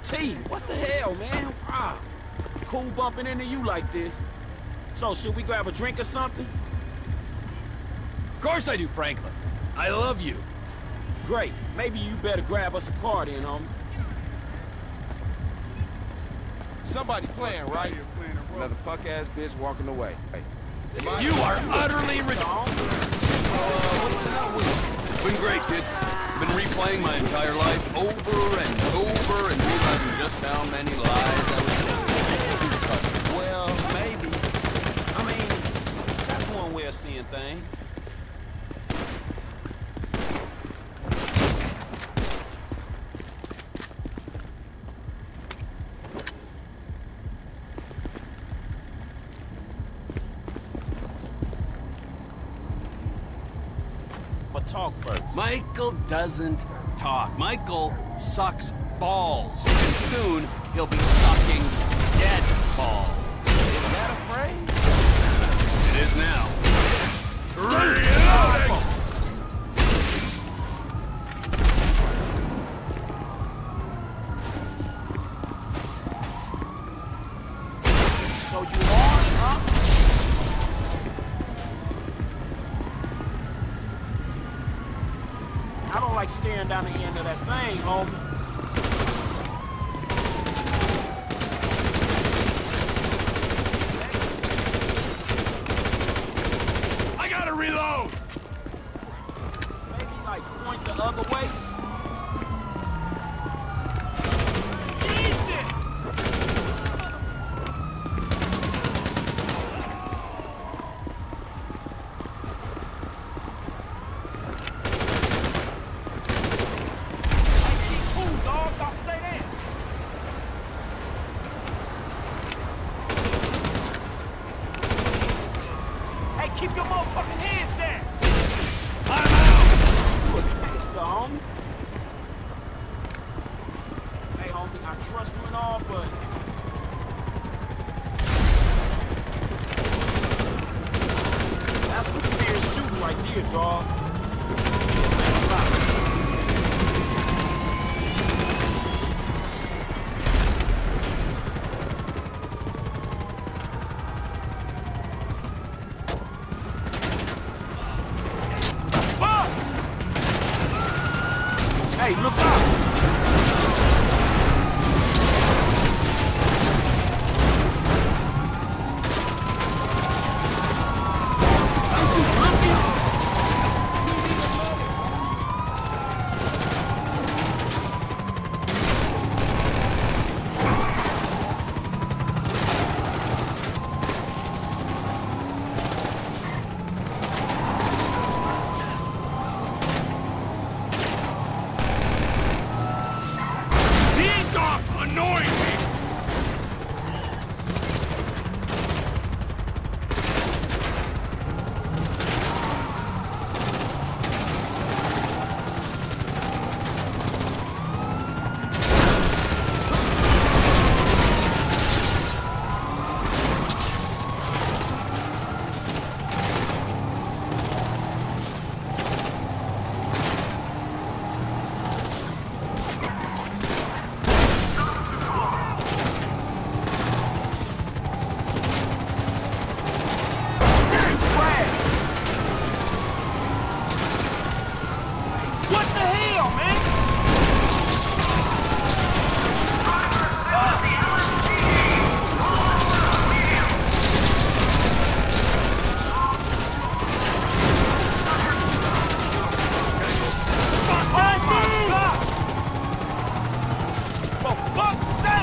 T, what the hell, man? Wow. Cool bumping into you like this. So, should we grab a drink or something? Of course I do, Franklin. I love you. Great. Maybe you better grab us a car then, homie. Somebody playing, right? Another punk-ass bitch walking away. Hey. You are utterly Been great, kid. Been replaying my entire life over and over and realizing just how many lies I was living. Well, maybe. I mean, that's one way of seeing things. But talk first. Michael doesn't talk. Michael sucks balls. And soon, he'll be sucking dead balls. Is that a phrase? It is now. So you are, huh? I don't like staring down the end of that thing, homie. I gotta reload! Maybe, like, point the other way? Keep your motherfucking hands down! I'm out! You a gangster, homie. Hey, homie, I trust you and all, but... that's some serious shooting right there, dog. Hey, look out! Ain't you looking? Annoying me! What the hell, man? For fuck's sake!